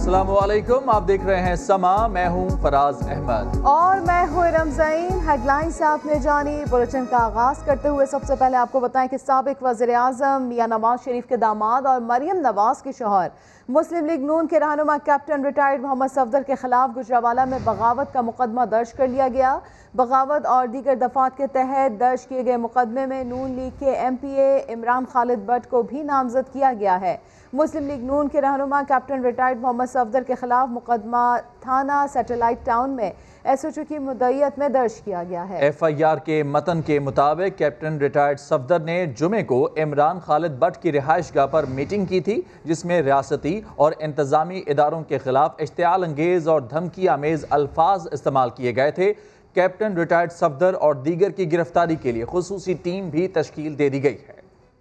अस्सलामुअलैकुम, आप देख रहे हैं समा। मैं हूं फराज अहमद और मैं हूं रमज़ाइन। हेडलाइंस आपने जानी। बुलेटिन का आगाज करते हुए सबसे पहले आपको बताएं कि साबिक वज़ीर आज़म मियां नवाज शरीफ के दामाद और मरियम नवाज के शौहर मुस्लिम लीग नून के रहनुमा कैप्टन रिटायर्ड मोहम्मद सफदर के खिलाफ गुजरावाला में बगावत का मुकदमा दर्ज कर लिया गया। बगावत और दीगर दफात के तहत दर्ज किए गए मुकदमे में नून लीग के MPA इमरान खालिद भट्ट को भी नामजद किया गया है। मुस्लिम लीग नून के रहनुमा कैप्टन रिटायर्ड मोहम्मद सफदर के खिलाफ मुकदमा थाना सैटेलाइट टाउन में SHO की मुद्दईयत में दर्ज किया गया है। FIR के मतन के मुताबिक कैप्टन रिटायर्ड सफदर ने जुमे को इमरान खालिद भट्ट की रिहाइशगाह पर मीटिंग की थी, जिसमें रियासती और इंतजामी इदारों के खिलाफ इश्तियाल अंगेज और धमकी आमेज अल्फाज इस्तेमाल किए गए थे। कैप्टन रिटायर्ड सफदर और दीगर की गिरफ्तारी के लिए खुसूसी टीम भी तश्कील दे दी गई है।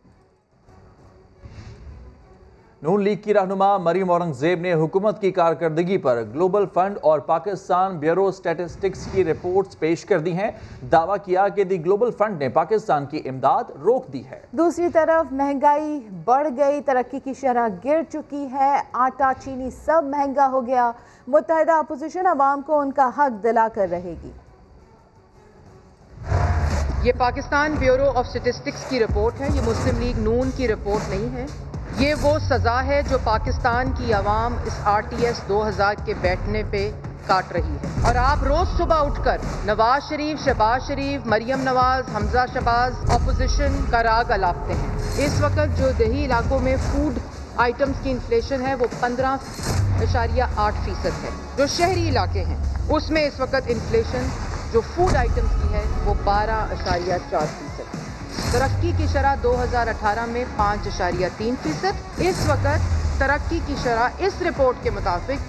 नून लीग की रहनुमा मरियम औरंगजेब ने हुकूमत की कारकर्दगी पर ग्लोबल फंड और पाकिस्तान ब्यूरो स्टैटिस्टिक्स की रिपोर्ट्स पेश कर दी हैं। दावा किया कि दी ग्लोबल फंड ने पाकिस्तान की इमदाद रोक दी है। दूसरी तरफ महंगाई बढ़ गई, तरक्की की शरह गिर चुकी है, आटा चीनी सब महंगा हो गया। मुत्तहिदा अपोजिशन अवाम को उनका हक दिला कर रहेगी। ये पाकिस्तान ब्यूरो ऑफ स्टैटिस्टिक्स की रिपोर्ट है, ये मुस्लिम लीग नून की रिपोर्ट नहीं है। ये वो सज़ा है जो पाकिस्तान की आवाम इस RTS 2000 के बैठने पे काट रही है। और आप रोज़ सुबह उठकर नवाज शरीफ, शहबाज शरीफ, मरियम नवाज, हमजा शहबाज अपोजिशन का राग अलापते हैं। इस वक्त जो देही इलाकों में फूड आइटम्स की इन्फ्लेशन है वो 15.8% है। जो शहरी इलाके हैं उसमें इस वक्त इन्फ्लेशन जो फूड आइटम्स की है वो 12.4%। तरक्की की शरह 2018 में 5.3%। इस वक्त तरक्की की शरह इस रिपोर्ट के मुताबिक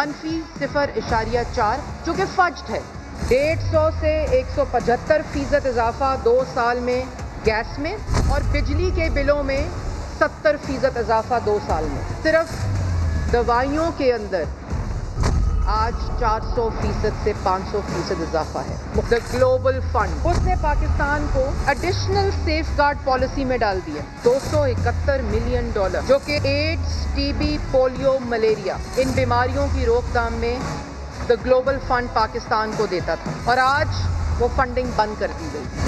-0.4 जो कि फज्ड है। 150 से 175% इजाफा 2 साल में गैस में और बिजली के बिलों में 70% इजाफा 2 साल में। सिर्फ दवाइयों के अंदर आज 400% से 500% इजाफा है। द ग्लोबल फंड उसने पाकिस्तान को एडिशनल सेफगार्ड पॉलिसी में डाल दिया $271 मिलियन, जो कि एड्स, TB, पोलियो, मलेरिया इन बीमारियों की रोकथाम में द ग्लोबल फंड पाकिस्तान को देता था और आज वो फंडिंग बंद कर दी गई।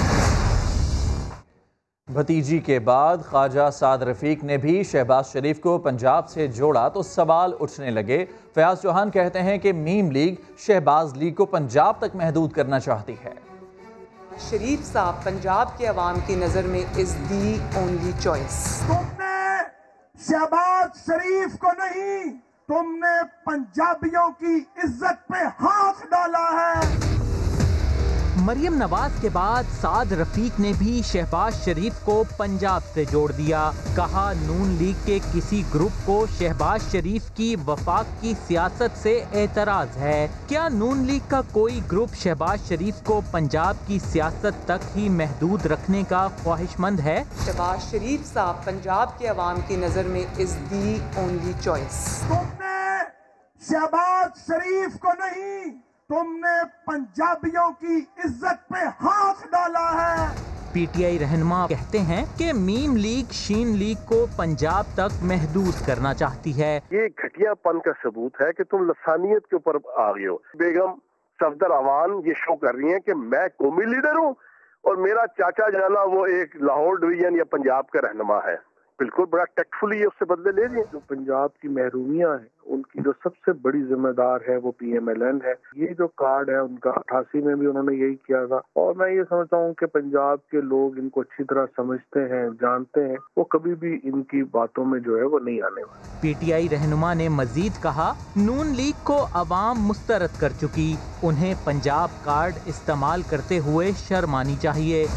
भतीजी के बाद ख्वाजा साद रफीक ने भी शहबाज शरीफ को पंजाब से जोड़ा तो सवाल उठने लगे। फयाज चौहान कहते हैं कि मीम लीग शहबाज लीग को पंजाब तक महदूद करना चाहती है। शरीफ साहब पंजाब के अवाम की नजर में इज दी ओनली चॉइस। तुमने शहबाज शरीफ को नहीं, तुमने पंजाबियों की इज्जत पे हाथ डाला है। मरियम नवाज के बाद साद रफीक ने भी शहबाज शरीफ को पंजाब से जोड़ दिया। कहा नून लीग के किसी ग्रुप को शहबाज शरीफ की वफाक की सियासत से एतराज है। क्या नून लीग का कोई ग्रुप शहबाज शरीफ को पंजाब की सियासत तक ही महदूद रखने का ख्वाहिशमंद है? शहबाज शरीफ साहब पंजाब के अवाम की नजर में इज दी ओनली चॉइस। तुमने शहबाज शरीफ को नहीं, तुमने पंजाबियों की इज्जत पे हाथ डाला है। PTI रहनुमा कहते हैं कि मीम लीग शीन लीग को पंजाब तक महदूद करना चाहती है। ये घटियापन का सबूत है कि तुम लसानियत के ऊपर आ गए हो। बेगम सफदर अवान ये शो कर रही हैं कि मैं कौमी लीडर हूँ और मेरा चाचा जाना वो एक लाहौर डिवीजन या पंजाब का रहनुमा है। बिल्कुल बड़ा टेक्टफुली उससे बदले ले लिए। जो पंजाब की महरूमियां हैं उनकी जो सबसे बड़ी जिम्मेदार है वो PMLN है। ये जो कार्ड है उनका 88 में भी उन्होंने यही किया था और मैं ये समझता हूँ कि पंजाब के लोग इनको अच्छी तरह समझते हैं, जानते हैं। वो कभी भी इनकी बातों में जो है वो नहीं आने वाले। PTI रहनुमा ने मजीद कहा नून लीग को अवाम मुस्तरद कर चुकी, उन्हें पंजाब कार्ड इस्तेमाल करते हुए शर्म आनी चाहिए।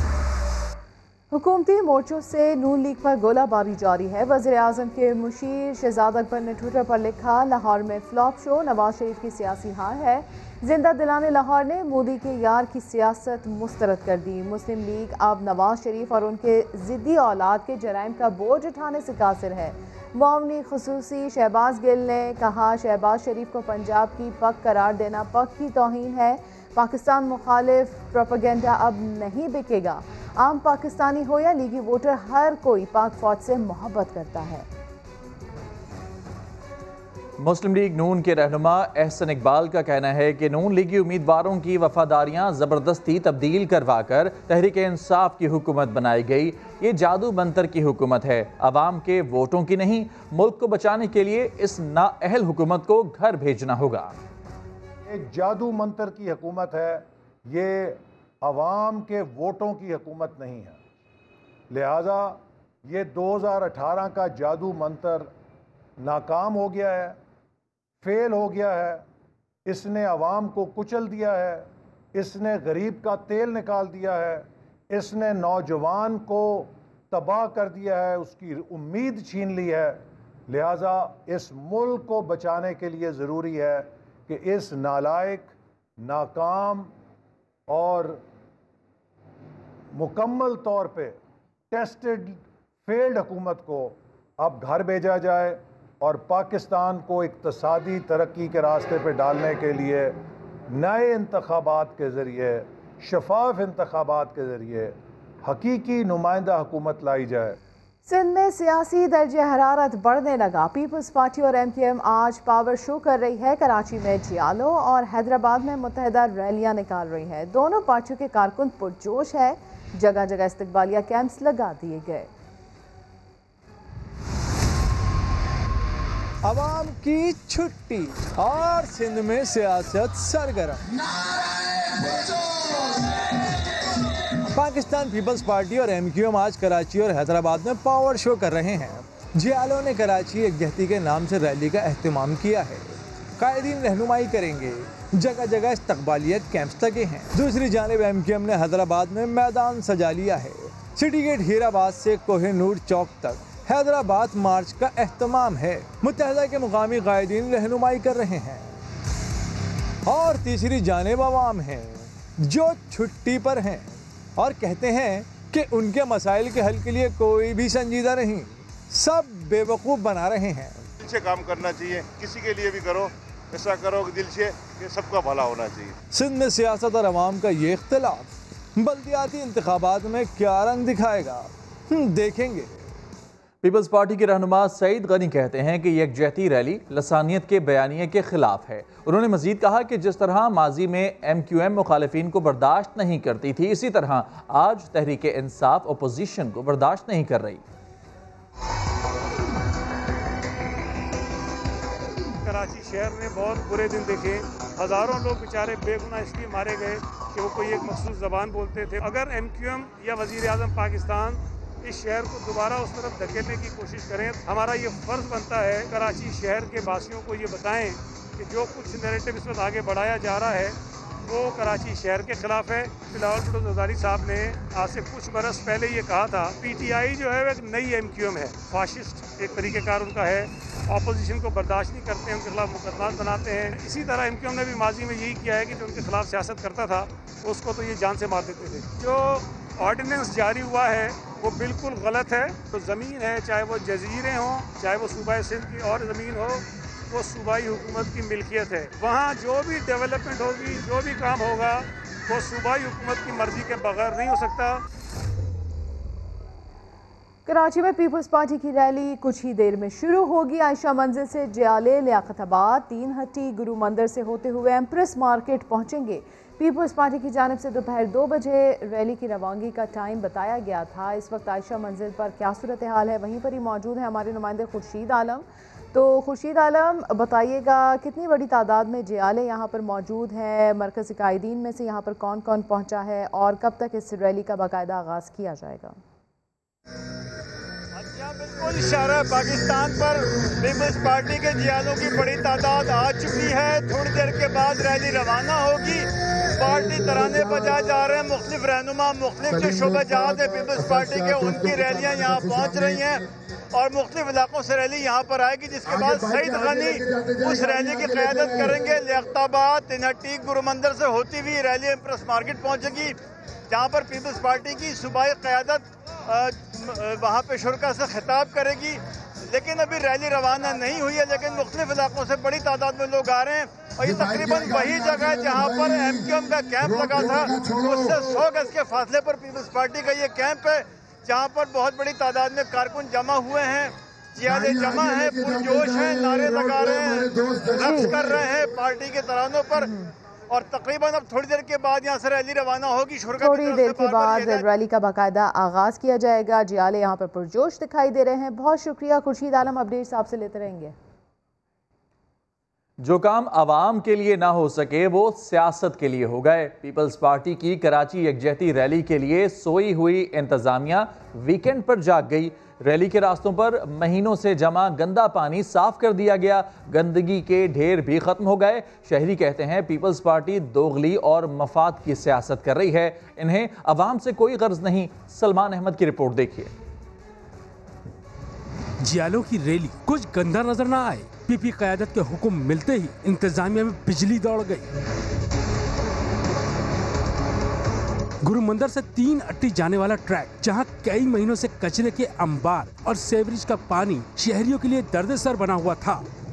हुकूमती मोर्चों से नून लीग पर गोलाबारी जारी है। वज़ीर आज़म के मुशीर शहजाद अकबर ने ट्विटर पर लिखा, लाहौर में फ्लॉप शो, नवाज शरीफ की सियासी हार है। जिंदा दिलाने लाहौर ने मोदी के यार की सियासत मुस्तरद कर दी। मुस्लिम लीग अब नवाज शरीफ और उनके ज़िद्दी औलाद के जराइम का बोझ उठाने से कासिर है। मुआवनी खुसूसी शहबाज गिल ने कहा, शहबाज शरीफ को पंजाब की पग करार देना पग की तौहीन है। पाकिस्तान मुखालिफ प्रोपेगेंडा अब नहीं बिकेगा। आम पाकिस्तानी हो या लीगी वोटर, हर कोई पाक फौज से मोहब्बत करता है। मुस्लिम लीग नून के रहनुमा एहसन इकबाल का कहना है कि नून लीगी उम्मीदवारों की वफादारियां ज़बरदस्ती तब्दील करवा कर तहरीक इंसाफ की हुकूमत बनाई गई। ये जादू मंतर की हुकूमत है, अवाम के वोटों की नहीं। मुल्क को बचाने के लिए इस नाअहल हुकूमत को घर भेजना होगा। एक जादू मंतर की हुकूमत है, ये अवाम के वोटों की हुकूमत नहीं है। लिहाजा ये 2018 का जादू मंतर नाकाम हो गया है, फेल हो गया है। इसने अवाम को कुचल दिया है, इसने गरीब का तेल निकाल दिया है, इसने नौजवान को तबाह कर दिया है, उसकी उम्मीद छीन ली है। लिहाजा इस मुल्क को बचाने के लिए ज़रूरी है कि इस नालायक, नाकाम और मुकम्मल तौर पे टेस्टेड फेल्ड हुकूमत को अब घर भेजा जाए और पाकिस्तान को इक़्तिसादी तरक्की के रास्ते पे डालने के लिए नए इंतखाबात के ज़रिए, शफाफ इंतखाबात के ज़रिए हकीकी नुमाइंदा हुकूमत लाई जाए। सिंध में सियासी दर्जे हरारत बढ़ने लगा। पीपल्स पार्टी और MQM आज पावर शो कर रही है। कराची में जियालो और हैदराबाद में मुत्तहिदा रैलियां निकाल रही है। दोनों पार्टियों के कारकुन पुरजोश है। जगह जगह इस्तकबालिया कैंप्स लगा दिए गए। अवाम की छुट्टी और सिंध में सियासत सरगर्म। पाकिस्तान पीपल्स पार्टी और MQM आज कराची और हैदराबाद में पावर शो कर रहे हैं। जियालो ने कराची यकजहती के नाम से रैली का एहतमाम किया है। कायदीन रहनुमाई करेंगे, जगह जगह इस्तकबालियत कैंप्स लगे हैं। दूसरी जानिब MQM ने हैदराबाद में मैदान सजा लिया है। सिटी गेट हीराबाद से कोहिनूर चौक तक हैदराबाद मार्च का एहतमाम है। मुत्तहिदा के मुकामी कायदीन रहनुमाई कर रहे हैं। और तीसरी जानिब अवाम है जो छुट्टी पर हैं और कहते हैं कि उनके मसाइल के हल के लिए कोई भी संजीदा नहीं, सब बेवकूफ़ बना रहे हैं। दिल से काम करना चाहिए, किसी के लिए भी करो, ऐसा करो कि दिल से कि सबका भला होना चाहिए। सिंध में सियासत और अवाम का ये इख्तिलाफ बल्दियाती इंतखाबात में क्या रंग दिखाएगा, देखेंगे। पीपल्स पार्टी के रहनुमा सईद गनी कहते हैं कि यकजहती रैली लसानियत के बयानिए के खिलाफ है। उन्होंने मजीद कहा कि जिस तरह माजी में MQM मुखालिफिन को बर्दाश्त नहीं करती थी, इसी तरह आज तहरीक इंसाफ अपोजिशन को बर्दाश्त नहीं कर रही। कराची शहर ने बहुत बुरे दिन देखे। हज़ारों लोग बेचारे बेगुनाह इसलिए मारे गए कि वो कोई एक मखसूस ज़बान बोलते थे। अगर MQM या वज़ीर आज़म पाकिस्तान इस शहर को दोबारा उस तरफ धकेलने की कोशिश करें, हमारा ये फ़र्ज़ बनता है कराची शहर के वासियों को ये बताएं कि जो कुछ नैरेटिव इस वक्त आगे बढ़ाया जा रहा है वो कराची शहर के ख़िलाफ़ है। बिलावल भुट्टो ज़रदारी साहब ने आज से कुछ बरस पहले ये कहा था PTI जो है वो एक नई MQM है, फाशिस्ट एक तरीक़ेकार उनका है, अपोजिशन को बर्दाश्त नहीं करते हैं, उनके खिलाफ मुकदमा बनाते हैं। इसी तरह MQM ने भी माजी में यही किया है कि जो उनके खिलाफ सियासत करता था उसको तो ये जान से मार देते थे। जो ऑर्डिनेंस जारी हुआ है वो बिल्कुल गलत है। तो ज़मीन है, चाहे वो जजीरे हों, चाहे वो सूबा सिंध की और ज़मीन हो, वो सूबाई हुकूमत की मिल्कियत है। वहाँ जो भी डेवलपमेंट होगी, जो भी काम होगा, वो सूबाई हुकूमत की मर्जी के बगैर नहीं हो सकता। कराची में पीपल्स पार्टी की रैली कुछ ही देर में शुरू होगी। आयशा मंजिल से जियाले, लियाकताबाद, तीन हट्टी, गुरु मंदिर से होते हुए एम्प्रेस मार्केट पहुंचेंगे। पीपल्स पार्टी की जानिब से दोपहर 2 बजे रैली की रवानगी का टाइम बताया गया था। इस वक्त आयशा मंजिल पर क्या सूरत हाल है, वहीं पर ही मौजूद है हमारे नुमाइंदे खुर्शीद आलम। तो खुर्शीद आलम, बताइएगा कितनी बड़ी तादाद में जियाले यहाँ पर मौजूद है, मरकज़ी कायदीन में से यहाँ पर कौन कौन पहुँचा है और कब तक इस रैली का बाकायदा आगाज़ किया जाएगा? बिल्कुल इशारा पाकिस्तान पर पीपल्स पार्टी के जियालों की बड़ी तादाद आ चुकी है। थोड़ी देर के बाद रैली रवाना होगी। पार्टी तराने बजाए जा रहे हैं। मुख्तलिफ रहनुमा, मुख्तलिफ जो शोबाजात है पीपल्स पार्टी के, उनकी रैलियां यहाँ पहुँच रही हैं और मुख्तलिफ इलाकों से रैली यहाँ पर आएगी, जिसके बाद सईद गनी उस रैली की क़यादत करेंगे। लियाकताबाद, तिनहट्टी, गुरु मंदिर से होती हुई रैली एम्प्रेस मार्केट पहुँचेगी, जहाँ पर पीपल्स पार्टी की सूबाई क़यादत वहाँ पे शुरका से खिताब करेगी। लेकिन अभी रैली रवाना नहीं हुई है, लेकिन मुख्तलिफ इलाकों से बड़ी तादाद में लोग आ रहे हैं और ये तकरीबन वही जगह है जहाँ पर MQM का कैंप लगा था, उससे 100 गज के फासले पर पीपल्स पार्टी का ये कैंप है, जहाँ पर बहुत बड़ी तादाद में कारकुन जमा हुए हैं। जियाले जमा है, पुरजोश है, नारे लगा रहे हैं, रक्स कर रहे हैं पार्टी के तरानों पर। और तकरीबन अब थोड़ी देर के बाद यहाँ से रैली रवाना होगी। थोड़ी देर के बाद रैली का बाकायदा आगाज किया जाएगा। जियाले यहाँ पर पुरजोश दिखाई दे रहे हैं। बहुत शुक्रिया खुर्शीद आलम, अपडेट्स आपसे लेते रहेंगे। जो काम आवाम के लिए ना हो सके वो सियासत के लिए हो गए। पीपल्स पार्टी की कराची यकजहती रैली के लिए सोई हुई इंतजामिया वीकेंड पर जाग गई। रैली के रास्तों पर महीनों से जमा गंदा पानी साफ कर दिया गया। गंदगी के ढेर भी खत्म हो गए। शहरी कहते हैं पीपल्स पार्टी दोगली और मफाद की सियासत कर रही है, इन्हें अवाम से कोई गर्ज नहीं। सलमान अहमद की रिपोर्ट देखिए। जियालों की रैली कुछ गंदा नजर ना आए। पीपी क़यादत के हुक्म मिलते ही इंतजामिया में बिजली दौड़ गई। गुरु मंदिर से 3 अट्टी जाने वाला ट्रैक, जहां कई महीनों से कचरे के अंबार और सेवरेज का पानी शहरियों के लिए दर्दसर बना हुआ था,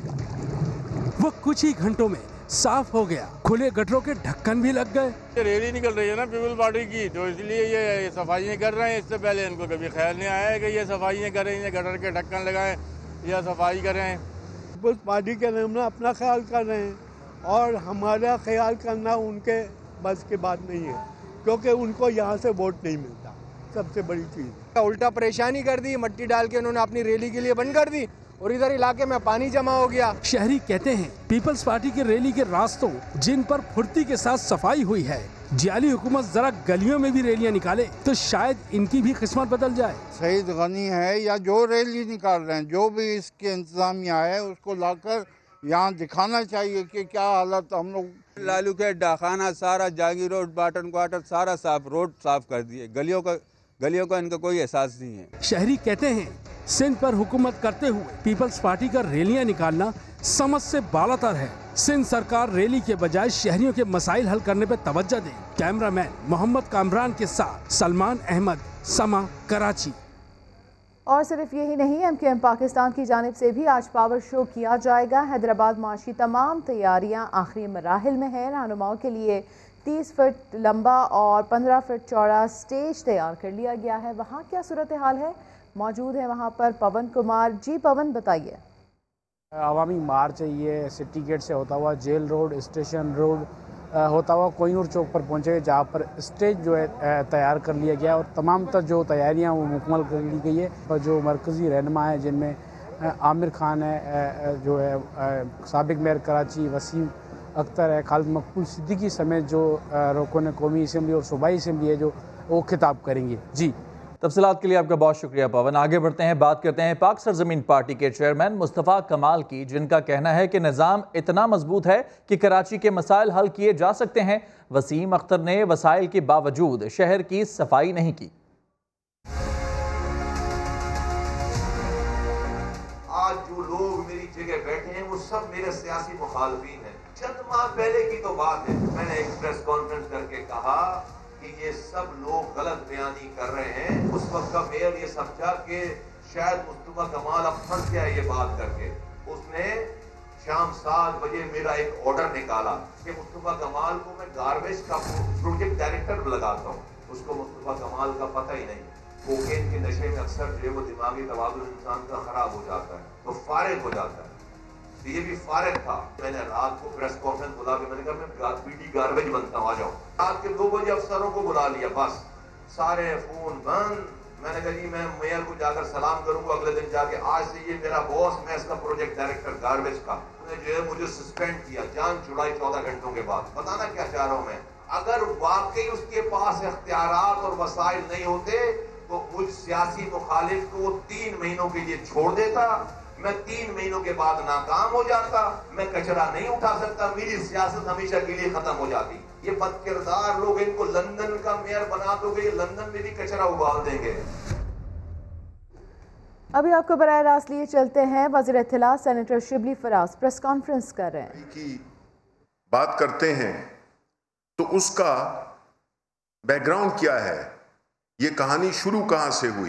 वो कुछ ही घंटों में साफ हो गया। खुले गटरों के ढक्कन भी लग गए। रैली निकल रही है ना पीपल पार्टी की, तो इसलिए ये सफाइयाँ कर रहे हैं। इससे पहले इनको कभी ख्याल नहीं आया कि ये सफाइयाँ करें, गटर के ढक्कन लगाएं या सफाई करें। पीपल्स पार्टी के नाम अपना ख्याल कर रहे हैं और हमारा ख्याल करना उनके बस की बात नहीं है, क्योंकि उनको यहाँ से वोट नहीं मिलता। सबसे बड़ी चीज़ उल्टा परेशानी कर दी, मट्टी डाल के उन्होंने अपनी रैली के लिए बंद कर दी और इधर इलाके में पानी जमा हो गया। शहरी कहते हैं पीपल्स पार्टी की रैली के रास्तों जिन पर फुर्ती के साथ सफाई हुई है, जियाली हुकूमत जरा गलियों में भी रैलियां निकाले तो शायद इनकी भी किस्मत बदल जाए। सईद गनी है या जो रैली निकाल रहे हैं, जो भी इसके इंतजामिया है, उसको लाकर यहाँ दिखाना चाहिए कि क्या हालत। हम लोग लालू के डाखाना सारा, जागी रोड, बाटन क्वार्टर सारा साफ, रोड साफ कर दिए। गलियों का इनका कोई एहसास नहीं है। शहरी कहते हैं सिंध पर हुकूमत करते हुए पीपल्स पार्टी का रैलियां निकालना समझ से बालातर है। सिंध सरकार रैली के बजाय शहरियों के मसाइल हल करने पर तवज्जो दे। कैमरामैन मोहम्मद कामरान के साथ सलमान अहमद, समा, कराची। और सिर्फ यही नहीं, MQM पाकिस्तान की जानिब से भी आज पावर शो किया जाएगा। हैदराबाद माशी तमाम तैयारियां आखिरी मराहिल में है। रहनुमाओं के लिए 30 फीट लंबा और 15 फीट चौड़ा स्टेज तैयार कर लिया गया है। वहाँ क्या सूरत हाल है, मौजूद है वहाँ पर पवन कुमार। जी पवन, बताइए। अवामी मार्च है, ये सिटी गेट से होता हुआ जेल रोड, स्टेशन रोड होता हुआ कोहिनूर चौक पर पहुँचेगा, जहाँ पर स्टेज जो है तैयार कर लिया गया और तमाम तर जो तैयारियाँ वो मुकम्मल कर ली गई है। और जो मरकज़ी रहनुमा है जिनमें आमिर खान है, जो है साबिक मेयर कराची वसीम अख्तर है, खालिद मकबूल सिद्दीकी समेत जो रुकन कौमी असम्बली और सूबाई असम्बली है, जो वो खिताब करेंगे। जी, तफसीलात के लिए आपका बहुत शुक्रिया पवन। आगे बढ़ते हैं, बात करते हैं पाक सरजमीन पार्टी के चेयरमैन मुस्तफ़ा कमाल की, जिनका कहना है कि निज़ाम इतना मजबूत है कि कराची के मसाइल हल किए जा सकते हैं। वसीम अख्तर ने वसाइल के बावजूद शहर की सफाई नहीं की। आज जो लोग मेरी जगह बैठे हैं वो सब मेरे सियासी मुखालफीन हैं। चंद माह पहले की तो बात है, मैंने एक प्रेस कॉन्फ्रेंस करके कहा कि ये सब लोग गलत बयानी कर रहे हैं। उस वक्त का मेयर ये समझा कि शायद मुस्तफा कमाल अब फंस गया ये बात करके। उसने शाम 7 बजे मेरा एक ऑर्डर निकाला कि मुस्तफा कमाल को मैं गार्बेज का प्रोजेक्ट डायरेक्टर लगाता हूँ। उसको मुस्तफा कमाल का पता ही नहीं। कोकेन के नशे में अक्सर जो है वो दिमागी तवाज़ुन इंसान का खराब हो जाता है, तो फारिग हो जाता है। तो ये भी फारिग था। मैंने रात को प्रेस कॉन्फ्रेंस बुला के मैंने कहा मैं पीटी गार्बेज बनता हूँ, आ जाओ। रात के 2 बजे अफसरों को बुला लिया, बस सारे फोन बंद। मैंने कहा जी मैं मेयर को जाकर सलाम करूंगा अगले दिन जाके, आज से ये मेरा बॉस, मैं इसका प्रोजेक्ट डायरेक्टर गार्बेज का। उसने जो है मुझे सस्पेंड किया, जान छुड़ाई 14 घंटों के बाद। बताना क्या चाह रहा हूँ मैं, अगर वाकई उसके पास इख्तियारात और वसाइल नहीं होते तो मुझ सियासी मुखालिफ को 3 महीनों के लिए छोड़ देता। मैं 3 महीनों के बाद नाकाम हो जाता। मैं कचरा नहीं उठा सकता, मेरी सियासत हमेशा के लिए खत्म हो जाती। ये बदकिरदार लोग, इनको लंदन का मेयर बना दोगे, लंदन में भी कचरा उबाल देंगे। अभी आपको बराह रास्त लिए चलते हैं। वज़ीर इत्तिलात senator Shibli Faraz press conference कर रहे हैं। की बात करते हैं तो उसका बैकग्राउंड क्या है, ये कहानी शुरू कहां से हुई।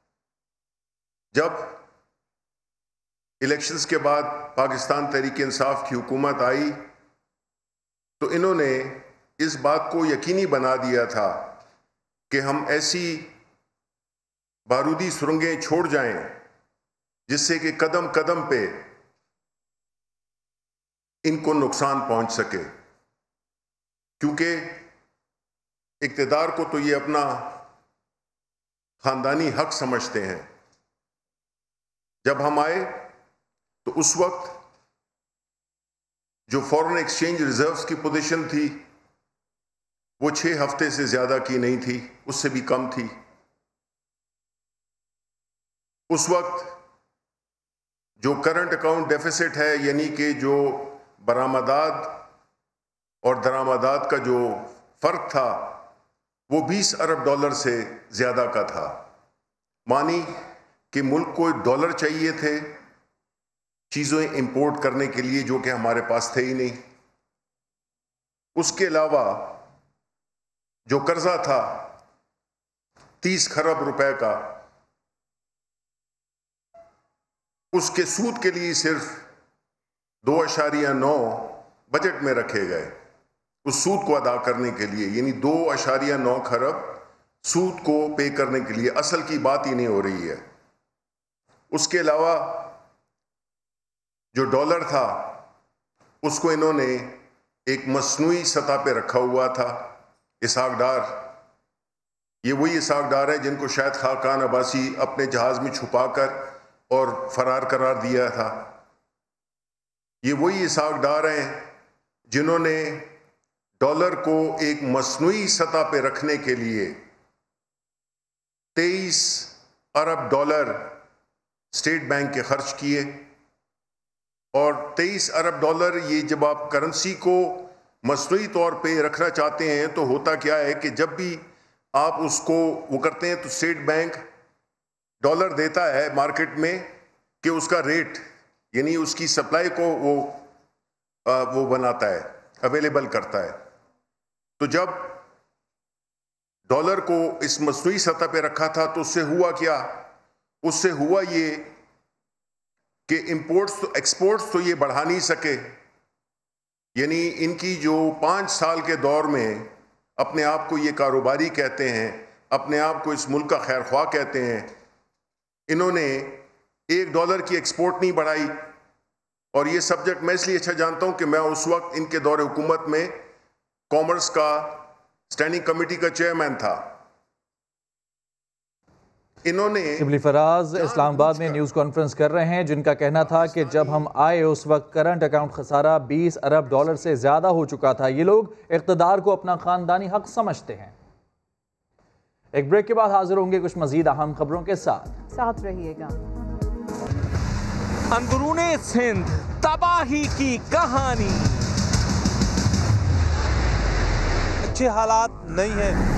जब इलेक्शंस के बाद पाकिस्तान तहरीक इंसाफ की हुकूमत आई तो इन्होंने इस बात को यकीनी बना दिया था कि हम ऐसी बारूदी सुरंगें छोड़ जाएं जिससे कि कदम कदम पे इनको नुकसान पहुंच सके, क्योंकि इक़्तिदार को तो ये अपना खानदानी हक समझते हैं। जब हम आए तो उस वक्त जो फॉरेन एक्सचेंज रिजर्व्स की पोजीशन थी वो 6 हफ्ते से ज्यादा की नहीं थी, उससे भी कम थी। उस वक्त जो करंट अकाउंट डेफिसिट है, यानी कि जो बरामदात और दरामदात का जो फर्क था, वो 20 अरब डॉलर से ज्यादा का था। मानी कि मुल्क को डॉलर चाहिए थे चीज़ें इंपोर्ट करने के लिए, जो कि हमारे पास थे ही नहीं। उसके अलावा जो कर्जा था 30 खरब रुपए का, उसके सूद के लिए सिर्फ 2.9 बजट में रखे गए उस सूद को अदा करने के लिए, यानी 2.9 खरब सूद को पे करने के लिए। असल की बात ही नहीं हो रही है। उसके अलावा जो डॉलर था उसको इन्होंने एक मसनूई सतह पे रखा हुआ था। इसहाक डार, ये वही इसहाक डार है जिनको शायद खाकान अब्बासी अपने जहाज में छुपाकर और फरार करार दिया था। ये वही इसहाक डार हैं जिन्होंने डॉलर को एक मसनूई सतह पे रखने के लिए 23 अरब डॉलर स्टेट बैंक के खर्च किए। और 23 अरब डॉलर, ये जब आप करेंसी को मसनूई तौर पे रखना चाहते हैं तो होता क्या है कि जब भी आप उसको वो करते हैं तो स्टेट बैंक डॉलर देता है मार्केट में कि उसका रेट, यानी उसकी सप्लाई को वो बनाता है, अवेलेबल करता है। तो जब डॉलर को इस मसनूई सतह पे रखा था तो उससे हुआ क्या? उससे हुआ ये कि इंपोर्ट्स तो एक्सपोर्ट्स तो ये बढ़ा नहीं सके। यानी इनकी जो 5 साल के दौर में अपने आप को ये कारोबारी कहते हैं, अपने आप को इस मुल्क का खैर ख्वाह कहते हैं, इन्होंने $1 की एक्सपोर्ट नहीं बढ़ाई। और ये सब्जेक्ट मैं इसलिए अच्छा जानता हूं कि मैं उस वक्त इनके दौरे हुकूमत में कॉमर्स का स्टैंडिंग कमेटी का चेयरमैन था। इन्होंने शिबली फराज इस्लामाबाद में न्यूज़ कॉन्फ्रेंस कर रहे हैं, जिनका कहना था कि जब हम आए उस वक्त करंट अकाउंट खसारा 20 अरब डॉलर से ज़्यादा हो चुका था। ये लोग इक़्तिदार को अपना ख़ानदानी हक समझते हैं। एक ब्रेक के बाद हाजिर होंगे कुछ मज़ीद अहम खबरों के साथ रहिएगा। अंदरूने सिंध तबाही की कहानी। अच्छे हालात नहीं है।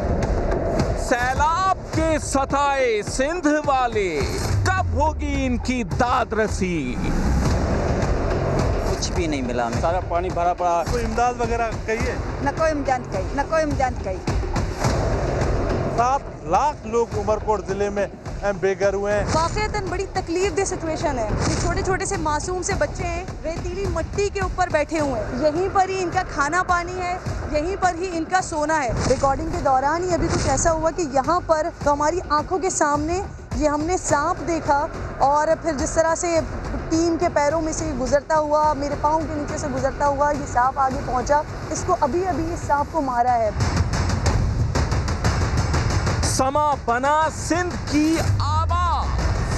सैलाब के सताए सिंध वाले, कब होगी इनकी दाद रसी? कुछ भी नहीं मिला हमें। सारा पानी भरा पड़ा। कोई इमदाद वगैरह कही है? न कोई इमदाद कही, न कोई इमदाद कही। 7 लाख लोग उमरकोट जिले में बेघर हुए हैं। वाकईतन बड़ी तकलीफ दे सिचुएशन है। ये छोटे छोटे से मासूम से बच्चे हैं, रेतीली मिट्टी के ऊपर बैठे हुए हैं। यहीं पर ही इनका खाना पानी है, यहीं पर ही इनका सोना है। रिकॉर्डिंग के दौरान ही अभी कुछ ऐसा हुआ कि यहाँ पर तो हमारी आंखों के सामने ये हमने सांप देखा, और फिर जिस तरह से टीम के पैरों में से गुजरता हुआ, मेरे पाँव के नीचे से गुजरता हुआ ये सांप आगे पहुँचा। इसको अभी अभी इस सांप को मारा है। समा बना सिंध की आवाज।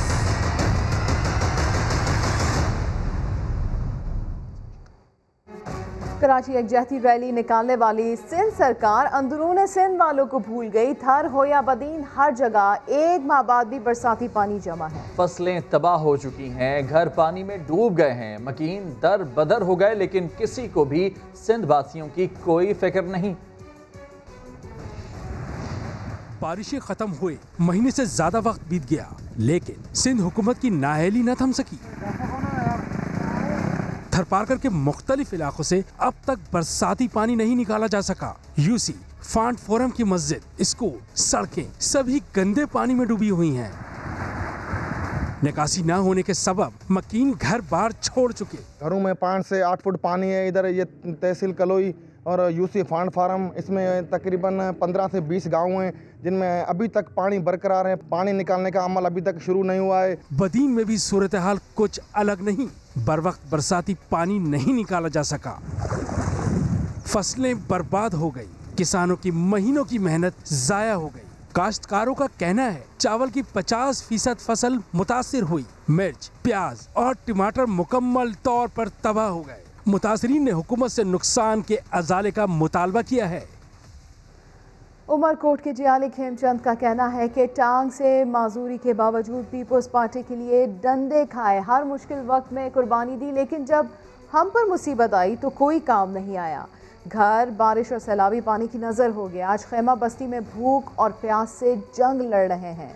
कराची यकजहती रैली निकालने वाली सिंध सरकार अंदरूने सिंध वालों को भूल गई। थर हो या बदीन, हर जगह 1 माह बाद भी बरसाती पानी जमा है। फसलें तबाह हो चुकी हैं, घर पानी में डूब गए हैं, मकीन दर बदर हो गए, लेकिन किसी को भी सिंध वासियों की कोई फिक्र नहीं। बारिशें खत्म हुए महीने से ज्यादा वक्त बीत गया, लेकिन सिंध हुकूमत की नाअहली न थम सकी। थरपारकर के मुख्तलिफ इलाकों से अब तक बरसाती पानी नहीं निकाला जा सका। यूसी, फांड फोरम की मस्जिद, स्कूल, सड़कें सभी गंदे पानी में डूबी हुई हैं। निकासी न होने के सबब मकीन घर बार छोड़ चुके। घरों में 5 से 8 फुट पानी है। इधर ये तहसील कलोई और यूसी फांड फार्म, इसमें तकरीबन 15 से 20 गांव हैं जिनमें अभी तक पानी बरकरार है। पानी निकालने का अमल अभी तक शुरू नहीं हुआ है। बदीन में भी सूरत हाल कुछ अलग नहीं। बरवक्त बरसाती पानी नहीं निकाला जा सका, फसलें बर्बाद हो गई, किसानों की महीनों की मेहनत जाया हो गई। काश्तकारों का कहना है चावल की 50% फसल मुतासिर हुई। मिर्च, प्याज और टमाटर मुकम्मल तौर पर तबाह हो गए। मुतासिरीन ने हुकूमत से नुकसान के अजाले का मुतालबा किया है। उमरकोट के जियाली खेमचंद का कहना है कि टांग से माजूरी के बावजूद पीपल्स पार्टी के लिए डंडे खाए, हर मुश्किल वक्त में कुर्बानी दी, लेकिन जब हम पर मुसीबत आई तो कोई काम नहीं आया। घर, बारिश और सैलाबी पानी की नज़र हो गया। आज खैमा बस्ती में भूख और प्यास से जंग लड़ रहे हैं।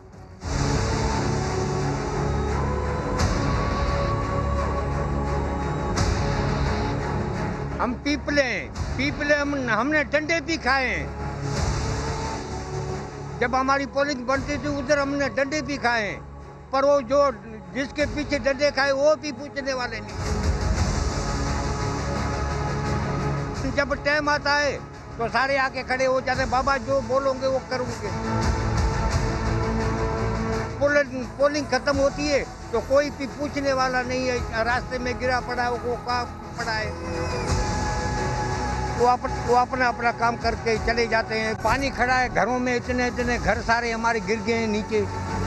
हम पीपले हमने डंडे भी खाए हैं। जब हमारी पोलिंग बनती थी उधर हमने डंडे भी खाए हैं, पर वो जो जिसके पीछे डंडे खाए वो भी पूछने वाले नहीं। जब टाइम आता है तो सारे आके खड़े हो जाते, बाबा जो बोलोगे वो करूँगे। पोलिंग खत्म होती है तो कोई भी पूछने वाला नहीं है। रास्ते में गिरा पड़ा है वो कहाँ पड़ा है, वो अपना अपना काम करके चले जाते हैं। पानी खड़ा है घरों में, इतने घर सारे हमारे गिर गए हैं नीचे।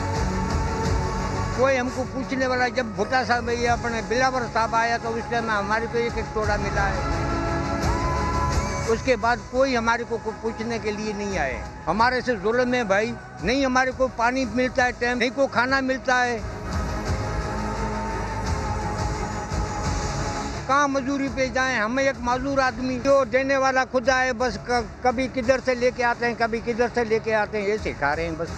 कोई हमको पूछने वाला, जब भुट्टा साहब ये अपने बिलावर साहब आया तो उस टाइम हमारे को एक टोड़ा मिला है। उसके बाद कोई हमारे को पूछने के लिए नहीं आए। हमारे से जुल्म है भाई, नहीं हमारे को पानी मिलता है टाइम, नहीं को खाना मिलता है। कहाँ मजदूरी पे जाएं, हमें एक मजदूर आदमी जो देने वाला खुदा है, बस कभी किधर से लेके आते हैं, कभी किधर से लेके आते हैं, ये सिखा रहे हैं बस।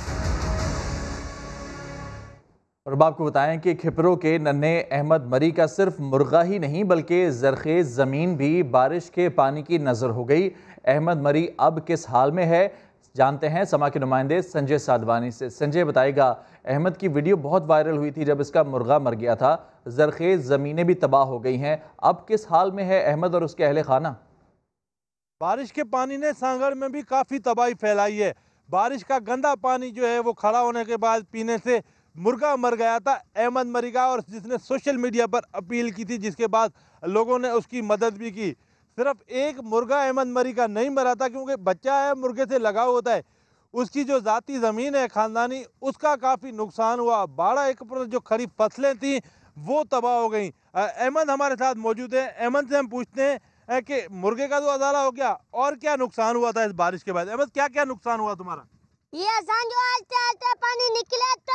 और अब आपको बताएं कि खिपरों के नन्हे अहमद मरी का सिर्फ मुर्गा ही नहीं बल्कि जरखेज ज़मीन भी बारिश के पानी की नज़र हो गई। अहमद मरी अब किस हाल में है, जानते हैं समा के नुमाइंदे संजय साधवानी से। संजय बताएगा, अहमद की वीडियो बहुत वायरल हुई थी जब इसका मुर्गा मर गया था। जरखेज ज़मीनें भी तबाह हो गई हैं, अब किस हाल में है अहमद और उसके अहले खाना? बारिश के पानी ने सांगड़ में भी काफ़ी तबाही फैलाई है। बारिश का गंदा पानी जो है वो खड़ा होने के बाद पीने से मुर्गा मर गया था अहमद मरी का, और जिसने सोशल मीडिया पर अपील की थी, जिसके बाद लोगों ने उसकी मदद भी की। सिर्फ एक मुर्गा अहमद मरी का नहीं मरा था, क्योंकि बच्चा है मुर्गे से लगाव होता है। उसकी जो ज़ाती ज़मीन है ख़ानदानी, उसका काफ़ी नुकसान हुआ। 12 जो खरीफ फसलें थी वो तबाह हो गई। अहमद हमारे साथ मौजूद है। अहमद से हम पूछते हैं कि मुर्गे का तो अजाला हो गया, और क्या नुकसान हुआ था इस बारिश के बाद? अहमद, क्या क्या नुकसान हुआ तुम्हारा? ये आसान जो आस्ते आस्ते पानी निकले तो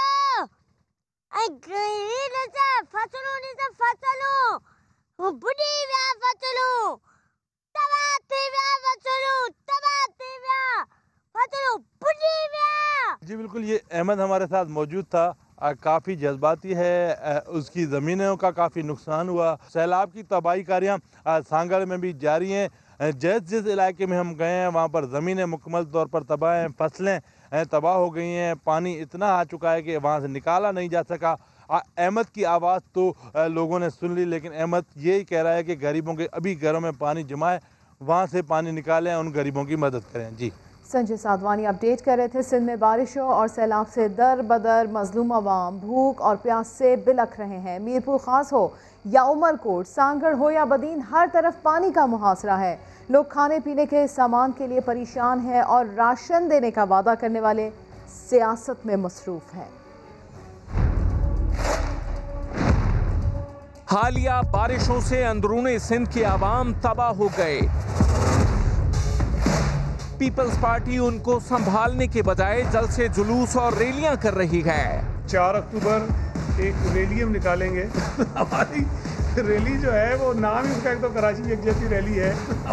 फसलों बुढ़ी फसलों जी बिल्कुल, ये अहमद हमारे साथ मौजूद था। काफ़ी जज्बाती है, उसकी ज़मीनों का काफ़ी नुकसान हुआ। सैलाब की तबाही कारियाँ सांगड़ में भी जारी हैं। जिस इलाके में हम गए हैं वहाँ पर ज़मीनें मुकम्मल तौर पर तबाह हैं, फसलें तबाह हो गई हैं। पानी इतना आ चुका है कि वहाँ से निकाला नहीं जा सका। अहमद की आवाज़ तो लोगों ने सुन ली, लेकिन अहमद यही कह रहा है कि गरीबों के अभी घरों में पानी जमा है, वहाँ से पानी निकालें, उन गरीबों की मदद करें। जी, संजय साधवानी अपडेट कर रहे थे। सिंध में बारिशों और सैलाब से दर बदर मजलूम अवाम भूख और प्यास से बिलख रहे हैं। मीरपुर खास हो या उमरकोट, सांगड़ हो या बदीन, हर तरफ पानी का मुहासरा है। लोग खाने पीने के सामान के लिए परेशान हैं और राशन देने का वादा करने वाले सियासत में मसरूफ हैं। हालिया बारिशों से अंदरूनी सिंध के आवाम तबाह हो गए। पीपल्स पार्टी उनको संभालने के बजाय जल्द से जुलूस और रैलियां कर रही है। 4 अक्टूबर एक रैली हम निकालेंगे। हमारी रैली जो है वो नाम ही उसका एक तो कराची एक जैसी रैली है।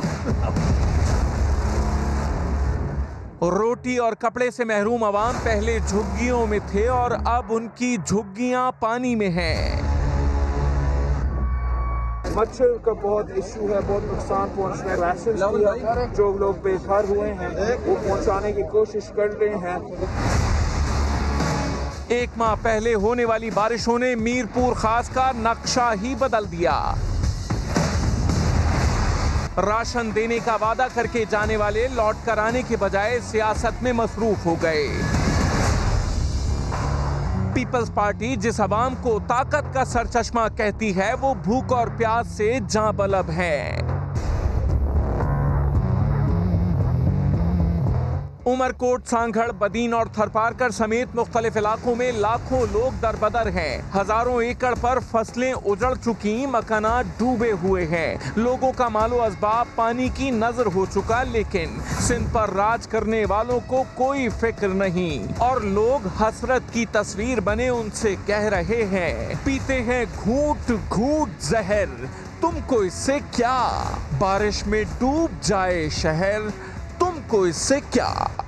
रोटी और कपड़े से महरूम अवाम पहले झुग्गियों में थे और अब उनकी झुग्गियां पानी में हैं। मच्छर का बहुत इशू है, बहुत नुकसान पहुंच रहा है। राशन जो लोग बेघर हुए हैं वो पहुंचाने की कोशिश कर रहे हैं। 1 माह पहले होने वाली बारिशों ने मीरपुर खास का नक्शा ही बदल दिया। राशन देने का वादा करके जाने वाले लौट कर आने के बजाय सियासत में मसरूफ हो गए। पीपल्स पार्टी जिस अवाम को ताकत का सरचश्मा कहती है, वो भूख और प्यास से जाँ बलब है। उमरकोट, सांगड़, बदीन और थरपारकर समेत मुख्तलिफ इलाकों में लाखों लोग दरबदर हैं। हजारों एकड़ पर फसलें उजड़ चुकी, मकानात डूबे हुए हैं। लोगों का मालो असबाब पानी की नजर हो चुका, लेकिन सिंध पर राज करने वालों को कोई फिक्र नहीं और लोग हसरत की तस्वीर बने उनसे कह रहे हैं, पीते हैं घूंट घूंट जहर, तुमको इससे क्या? बारिश में डूब जाए शहर, तुमको इससे क्या?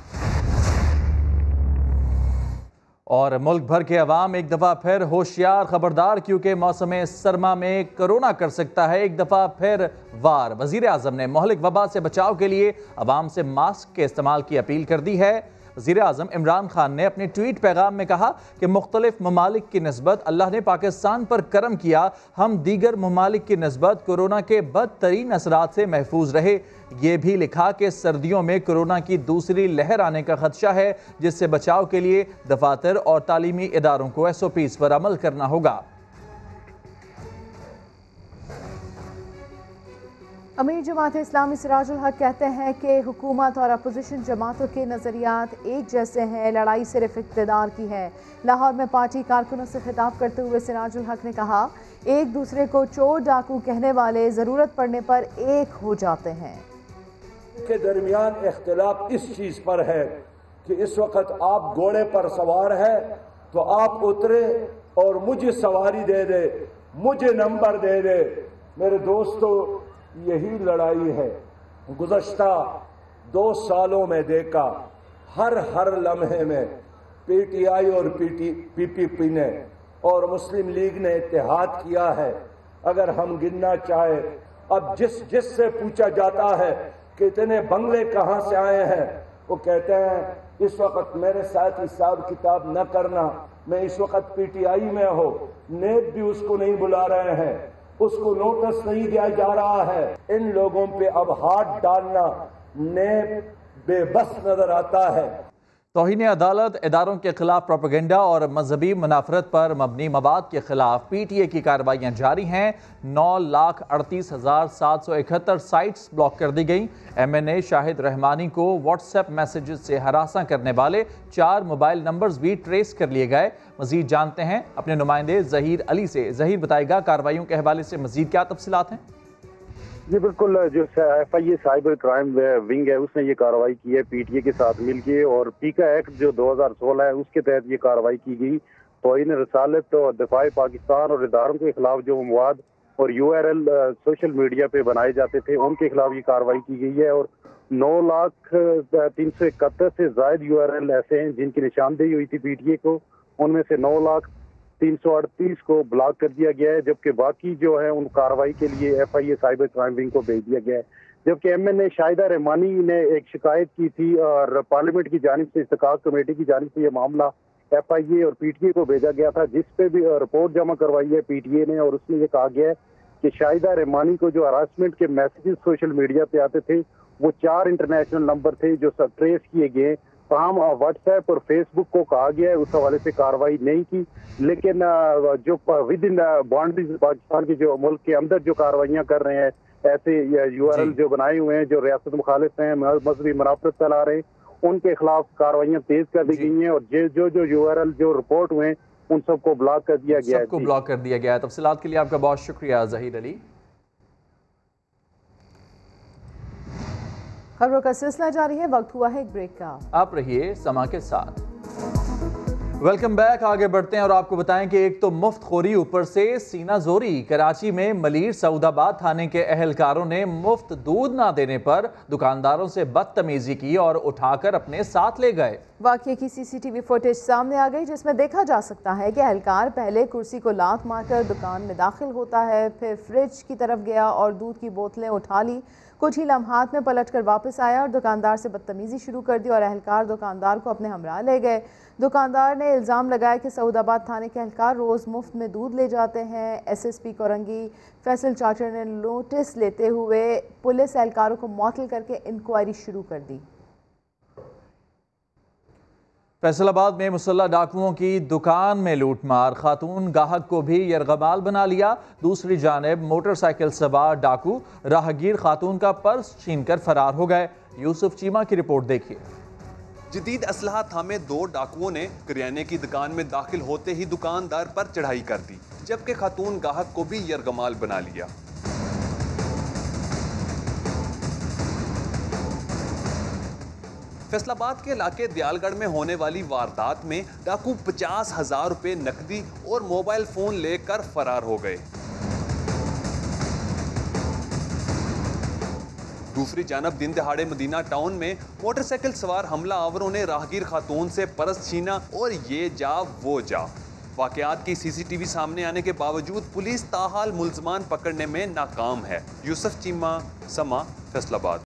और मुल्क भर के अवाम एक दफ़ा फिर होशियार, खबरदार, क्योंकि मौसम सरमा में कोरोना कर सकता है एक दफ़ा फिर वार। वज़ीर आज़म ने मुहलिक वबा से बचाव के लिए अवाम से मास्क के इस्तेमाल की अपील कर दी है। वज़ीर आज़म इमरान खान ने अपने ट्वीट पैगाम में कहा कि मुख्तलिफ ममालिक की निस्बत अल्लाह ने पाकिस्तान पर करम किया, हम दीगर ममालिक की निस्बत कोरोना के बदतरीन असरात से महफूज रहे। ये भी लिखा कि सर्दियों में कोरोना की दूसरी लहर आने का खदशा है, जिससे बचाव के लिए दफातर और तालीमी इदारों को SOPs पर अमल करना होगा। अमीर जमात इस्लामी सिराजुल हक कहते हैं कि हुकूमत और अपोजिशन जमातों के नज़रियात एक जैसे हैं, लड़ाई सिर्फ इक़्तिदार की है। लाहौर में पार्टी कारकुनों से खिताब करते हुए सिराजुल हक ने कहा, एक दूसरे को चोर डाकू कहने वाले ज़रूरत पड़ने पर एक हो जाते हैं। के दरमियान इख्तिलाफ इस चीज़ पर है कि इस वक्त आप घोड़े पर सवार है तो आप उतरे और मुझे सवारी दे दे, मुझे नंबर दे दे। मेरे दोस्तों, यही लड़ाई है। गुज़श्ता 2 सालों में देखा, हर लम्हे में PTI और PPP ने और मुस्लिम लीग ने इत्तेहाद किया है। अगर हम गिनना चाहे, अब जिससे पूछा जाता है कि इतने बंगले कहाँ से आए हैं, वो कहते हैं इस वक्त मेरे साथ हिसाब किताब न करना, मैं इस वक्त PTI में हो। नेब भी उसको नहीं बुला रहे हैं, उसको नोटिस नहीं दिया जा रहा है। इन लोगों पे अब हाथ डालना नेब बेबस नजर आता है। तौहीन अदालत, इदारों के खिलाफ प्रोपेगेंडा और मजहबी मुनाफरत पर मबनी मवाद के खिलाफ PTA की कार्रवाइयाँ जारी हैं। 9,38,771 साइट्स ब्लॉक कर दी गई। MNA शाहिद रहमानी को व्हाट्सएप मैसेजेस से हरासा करने वाले 4 मोबाइल नंबर्स भी ट्रेस कर लिए गए। मजीद जानते हैं अपने नुमाइंदे ज़हीर अली से। ज़हीर, बताएगा कार्रवाइयों के हवाले से मजीद क्या तफसीलात हैं? जी बिल्कुल, जो FIA साइबर क्राइम विंग है उसने ये कार्रवाई की है PTA के साथ मिलके, और पीका एक्ट जो 2016 है उसके तहत ये कार्रवाई की गई। तौहीन रसालत और दिफाए पाकिस्तान और इदारों के खिलाफ जो मवाद और URL सोशल मीडिया पे बनाए जाते थे उनके खिलाफ ये कार्रवाई की गई है। और 9,371 से जायद URL ऐसे हैं जिनकी निशानदेही हुई थी PTA को, उनमें से 9,338 को ब्लॉक कर दिया गया है, जबकि बाकी जो है उन कार्रवाई के लिए FIA साइबर क्राइम विंग को भेज दिया गया है। जबकि MNA शाहिदा रहमानी ने एक शिकायत की थी और पार्लियामेंट की जानिब से, इस्तिकाक कमेटी की जानिब से ये मामला FIA और PTA को भेजा गया था, जिस पे भी रिपोर्ट जमा करवाई है PTA ने, और उसमें ये कहा गया है कि शाहिदा रहमानी को जो हरासमेंट के मैसेजेस सोशल मीडिया पे आते थे वो 4 इंटरनेशनल नंबर थे जो सब ट्रेस किए गए। तमाम व्हाट्सएप और फेसबुक को कहा गया है उस हवाले से कार्रवाई नहीं की, लेकिन जो विद इन बाउंड्रीज पाकिस्तान के जो मुल्क के अंदर जो कार्रवाइयाँ कर रहे हैं, ऐसे URL जो बनाए हुए हैं जो रियासत मुखालिफ हैं, मजहबी मुनाफरत फैला रहे हैं, उनके खिलाफ कार्रवाइयाँ तेज कर दी गई हैं और जो URL जो रिपोर्ट हुए उन सबको ब्लॉक कर दिया गया है। सबको ब्लॉक कर दिया गया है। तफसीलात के लिए आपका बहुत शुक्रिया ज़हीर अली। खबरों का सिलसिला जारी है, वक्त हुआ है एक ब्रेक का। आप रहिए समा के साथ। Welcome back. आगे बढ़ते हैं और आपको बताएं कि एक तो मुफ्त खोरी, ऊपर से सीना जोरी। कराची में मलीर सऊदाबाद थाने के अहलकारों ने मुफ्त दूध ना देने पर दुकानदारों से बदतमीजी की और उठाकर अपने साथ ले गए। वाक़ये की सीसीटीवी फुटेज सामने आ गई, जिसमें देखा जा सकता है कि एहलकार पहले कुर्सी को लात मारकर दुकान में दाखिल होता है, फिर फ्रिज की तरफ गया और दूध की बोतलें उठा ली। कुछ ही लम्हात में पलट कर वापस आया और दुकानदार से बदतमीज़ी शुरू कर दी और एहलकार दुकानदार को अपने हमरा ले गए। दुकानदार ने इल्ज़ाम लगाया कि सऊदाबाद थाने के एहलकार रोज़ मुफ्त में दूध ले जाते हैं। SSP कोरंगी फैसल चाचर ने नोटिस लेते हुए पुलिस एहलकारों को मुअत्तल करके इंक्वायरी शुरू कर दी। फैसलाबाद में मुसल्लह डाकुओं की दुकान में लूटमार, खातून गाहक को भी यरगमाल बना लिया। दूसरी जानिब मोटरसाइकिल सवार डाकू राहगीर खातून का पर्स छीनकर फरार हो गए। यूसुफ चीमा की रिपोर्ट देखिए। जदीद असलहा थामे 2 डाकुओं ने करियाने की दुकान में दाखिल होते ही दुकानदार पर चढ़ाई कर दी, जबकि खातून गाहक को भी यरगमाल बना लिया। फैसलाबाद के इलाके दयालगढ़ में होने वाली वारदात में डाकू 50,000 रुपए नकदी और मोबाइल फोन लेकर फरार हो गए। दूसरी जानब दिन दहाड़े मदीना टाउन में मोटरसाइकिल सवार हमला आवरों ने राहगीर खातून से पर्स छीना और ये जा वो जा। वाकयात की CCTV सामने आने के बावजूद पुलिस ताहाल मुल्ज़मान पकड़ने में नाकाम है। यूसुफ चीमा, समा, फैसलाबाद।